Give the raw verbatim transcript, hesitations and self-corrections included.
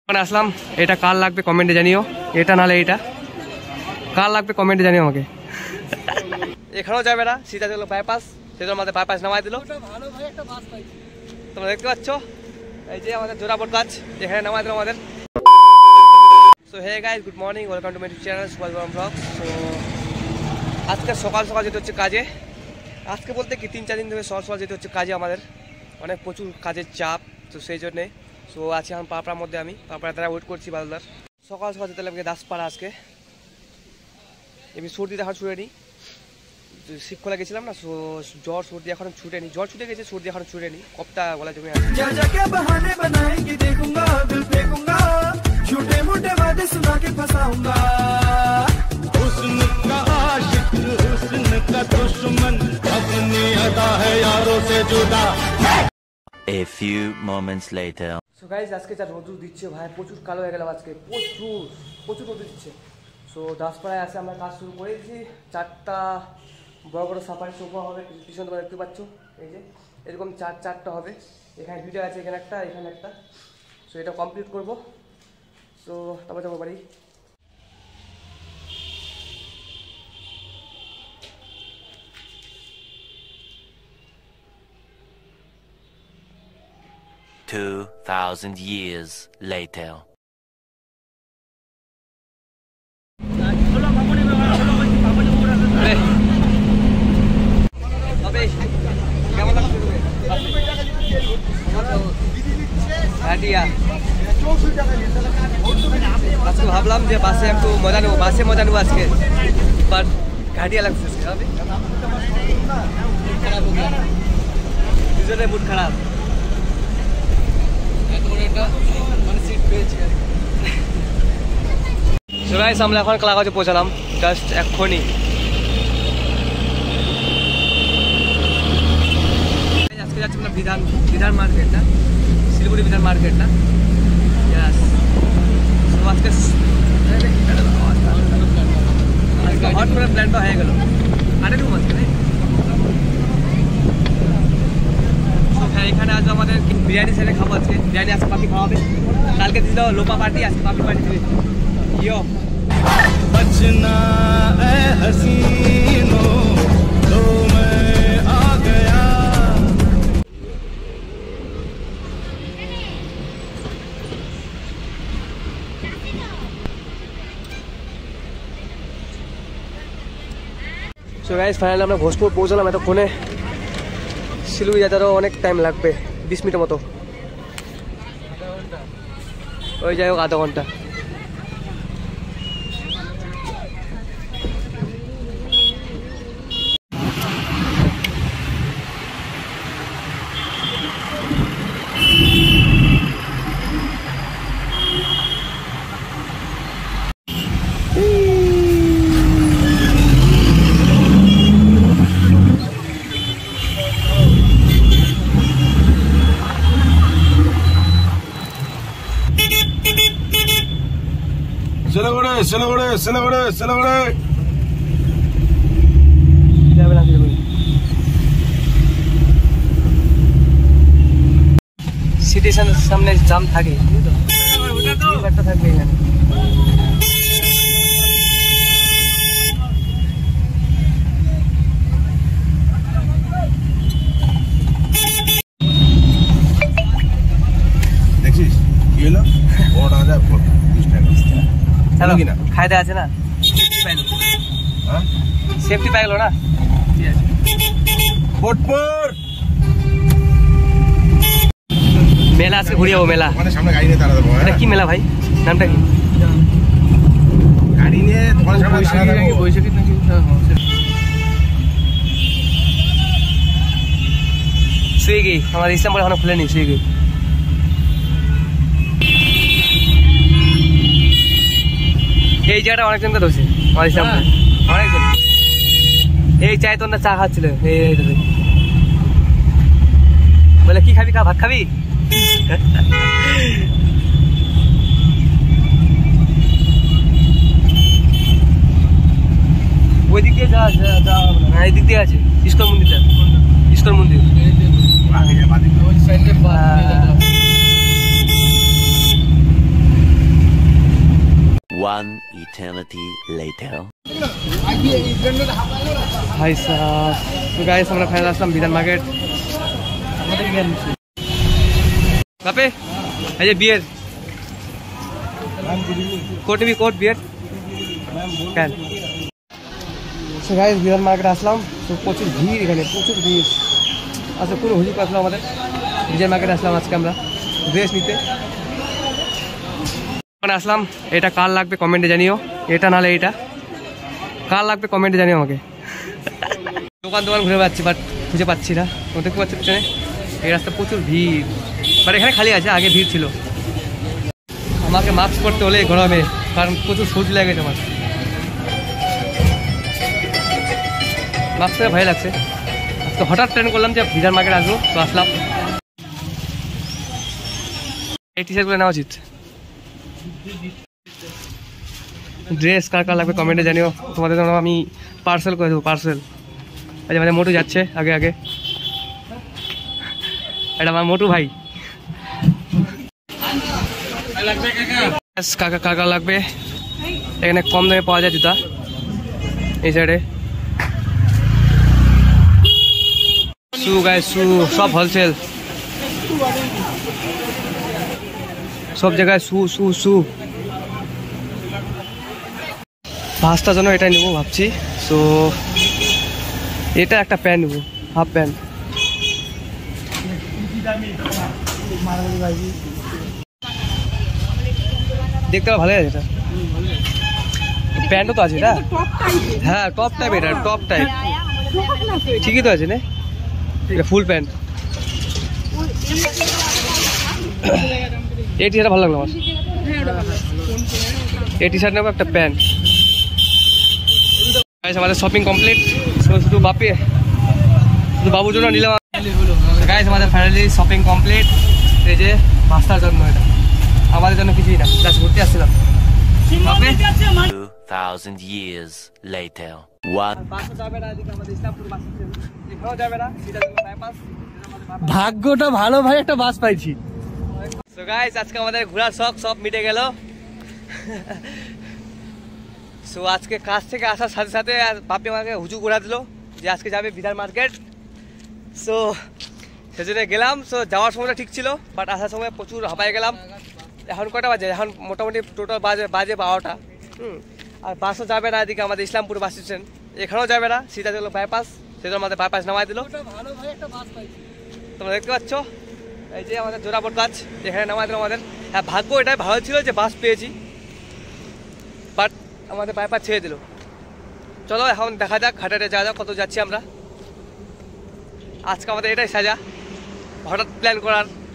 আসলাম। এটা কার লাগবে কমেন্টে জানিও, এটা নালে এটা কার লাগবে কমেন্টে জানিও আমাকে। এখানেও যাবে না, সিধা দিল বাইপাস, সেটার মধ্যে বাইপাস নামাই দিল। তোমরা দেখতে পাচ্ছ এই যে আমাদের জোড়াবট গাছ, এখানে নামাই দিল আমাদের। So hey guys, good morning, welcome to my channel Subhash Barma blog. So আজকে সকাল সকাল যেতে হচ্ছে কাজে। আজকে বলতে কি তিন চার দিন ধরে সকাল সকাল যেতে হচ্ছে কাজে, আমাদের অনেক প্রচুর কাজের চাপ, তো সেই জন্যে। সো আছি এখন পাপড়ার মধ্যে, আমি পাপড়া তারা ওয়েট করছি বালদার। সকাল সকাল যেতে লাগবে দাসপাড়া আজকে। এমনি সর্দি এখন ছুটে নিই, শীত খোলা গেছিলাম না, সো জ্বর সর্দি এখন ছুটে নি, জ্বর ছুটে গেছে, সর্দি এখন ছুটে নি, কপটা গলা জমে আছে। A few moments later. So guys, আজকে যা রোদ দিচ্ছে ভাই, প্রচুর কালো হয়ে গেলাম আজকে, প্রচুর প্রচুর রোদ দিচ্ছে। সো দাসপাড়ায় আসে আমরা কাজ শুরু করেছি। চারটা বড় বড় সাফারি সোফা হবে, পিছনে তোমরা দেখতে পাচ্ছ, এই যে এরকম চার চারটা হবে। এখানে দুইটা আছে, এখানে একটা, এখানে একটা। সো এটা কমপ্লিট করবো। সো তারপর যাবো বাড়ি। Two thousand years later. আজকে ভাবলাম যে বাসে একটু মজা নেবো, বাসে মজা নেবো আজকে, বাট ঘাটিয়া লাগছে দুজনে, মুড খারাপ। আমরা এখন কালাগাঁওয়ে পৌঁছালাম জাস্ট এক্ষুনি। আজকে যাচ্ছি আমরা বিধান বিধান মার্কেট না, শিলিগুড়ি বিধান মার্কেট না। আজকে হট করে প্ল্যানটা হয়ে গেল, আরে রুম আজকে নেই। এখানে আজ আমাদের বিরিয়ানি সেরে খাবো আজকে, বিরিয়ানি আজকে পাপি খাওয়াবে। কালকে দিল লোপা পার্টি, আজকে পাপি পার্টি দিবে। ইয়ো বচনা এ হাসিনো তো মে আ গয়া। সো গাইস, ফাইনালি আমরা ঘোষপুর পৌঁছলাম এতক্ষণে। শিলিগুড়ি যেতে আরও অনেক টাইম লাগবে, বিশ মিনিটের মতো। ওই যাই হোক আধা ঘন্টা। Siliguri, Siliguri, Siliguri, Siliguri. City সেন্টারের সামনে জাম থাকে, একটা থাকবে এখানে। দেখছিস কি হলো? বড় হাজার বিশ টাকা হ্যালো, খাইতে আছে না, সেফটি পাইলো, হ্যাঁ সেফটি পাইলো না। ঠিক আছে, মেলা আজকে ঘুরে যাবো। মেলা মানে সামনে গাড়ি নিয়ে দাঁড়াবো। এটা কি মেলা ভাই, নামটা কি? গাড়ি নিয়ে তোমার সামনে দাঁড়াবো। বৈশাখী নাকি? সুইগি আমার ইসলামপুর এখনো খুলেনি, সুইগি। এই জায়গাটা অনেকজন তো ধরছে আমার ইসলামপুর, অনেকজন। এই চাই তোর না চা খাচ্ছিল, এই বলে কি খাবি, খা, ভাত খাবি? ওই দিক দিয়ে যাওয়া যাওয়া হবে না, এই দিক দিয়ে আছে ইস্কন মন্দিরটা, ইস্কন মন্দির। One eternity later. ভাই সাহেব, তো গাইস আমরা ফাইনাল আসলাম বিধান মার্কেট। কাপে এই যে বিয়ের কোট বি কোট বিয়ের কেন। সো গাইস বিধান মার্কেট আসলাম, তো প্রচুর ভিড় এখানে, প্রচুর ভিড়। আচ্ছা পুরো হুজুর আসলাম আমাদের বিধান মার্কেটে আসলাম আজকে আমরা ড্রেস নিতে। আসলাম, এটা কার লাগবে কমেন্টে জানিও, এটা নাহলে এটা কার লাগবে কমেন্টে জানিও আমাকে। দোকান দোকান ঘুরে পাচ্ছি বাট খুঁজে পাচ্ছি না, দেখতে পাচ্ছি পিছনে এই রাস্তা প্রচুর ভিড়, বাট এখানে খালি আছে, আগে ভিড় ছিল। আমাকে মাস্ক পরতে হলে গরমে, কারণ প্রচুর সর্দি লাগেছে আমার, মাস্ক পরে ভয় লাগছে। তো হঠাৎ প্ল্যান করলাম যে বিধান মার্কেট আসবো, তো আসলাম। এই টি শার্টগুলো নেওয়া উচিত। ড্রেস কার কার লাগবে কমেন্টে জানিও, তোমাদের জন্য আমি পার্সেল করে দেবো, পার্সেল। আচ্ছা মানে মোটু যাচ্ছে আগে আগে, এটা আমার মোটু ভাই। কাকা কার কার লাগবে, এখানে কম দামে পাওয়া যায় জুতা, এই সাইডে শু গায়ে শু সব হোলসেল, সব জায়গায় শু শু শু। ভাসটার জন্য এটাই নেবো ভাবছি। সো এটা একটা প্যান্ট নেবো, হাফ প্যান্ট। দেখতে ভালো আছে এটা, প্যান্টও তো আছে এটা, হ্যাঁ টপ টাইপ, এটা টপ টাইপ ঠিকই তো আছে না, এটা ফুল প্যান্ট। এই টি শার্টটা ভালো লাগলো আমার, এই টি শার্ট নেবো, একটা প্যান্ট। আমাদের শপিং কমপ্লিট, শুধু বাপি শুধু বাবুর জন্য নিলাম। গাইস আমাদের ফাইনালি শপিং কমপ্লিট, এই যে মাস্টার জন্য, এটা আমাদের জন্য কিছুই না, জাস্ট ঘুরতে আসছিলাম। Two thousand years later. One. ভাগ্যটা ভালো ভাই, একটা বাস পাইছি। সো গাইস আজকে আমাদের ঘোরার শখ সব মিটে গেল। সো আজকে কাজ থেকে আসার সাথে সাথে বাপি আমাকে হুজু ঘোরা দিল যে আজকে যাবে বিধান মার্কেট। সো সেজন্য গেলাম। সো যাওয়ার সময়টা ঠিক ছিল, বাট আসার সময় প্রচুর হাঁপায় গেলাম। এখন কটা বাজে, এখন মোটামুটি টোটাল বাজে বাজে বারোটা। হুম, আর বাসও যাবে না এদিকে, আমাদের ইসলামপুর বাস স্টেশন এখানেও যাবে না, সিধা চলো বাইপাস, সেজন্য আমাদের বাইপাস নামাই দিল। তোমরা দেখতে পাচ্ছ এই যে আমাদের জোড়াপট গাছ, এখানে নামাই দিল আমাদের। হ্যাঁ ভাগ্য এটাই ভালো ছিল যে বাস পেয়েছি, বাট আমাদের বাইপাস ছেড়ে দিল। চলো এখন দেখা যাক ঘাটাতে যাওয়া যাক, কত যাচ্ছি আমরা। আজকে আমাদের এটাই সাজা, হঠাৎ প্ল্যান করার।